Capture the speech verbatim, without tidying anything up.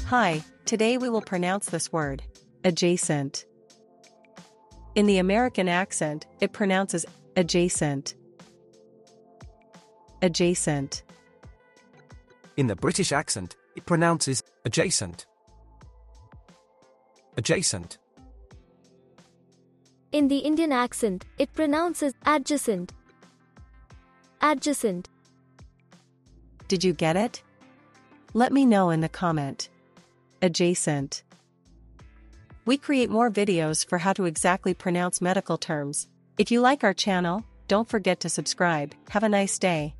Hi, today we will pronounce this word, adjacent. In the American accent, it pronounces adjacent. Adjacent. In the British accent, it pronounces adjacent. Adjacent. In the Indian accent, it pronounces adjacent. Adjacent. Did you get it? Let me know in the comment. Adjacent. We create more videos for how to exactly pronounce medical terms. If you like our channel, don't forget to subscribe. Have a nice day.